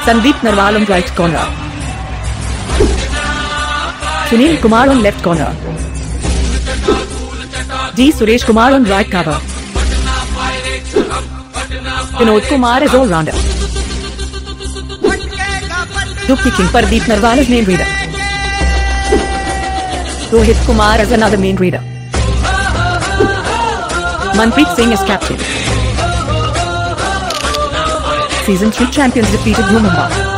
Sandeep Narwal on right corner. Sunil Kumar on left corner. D. Suresh Kumar on right cover. Vinod Kumar is all-rounder. Dupki King Pardeep Narwal is main reader. Rohit Kumar is another main reader. Manpreet Singh is captain. Season 3 champions defeated Mumbai.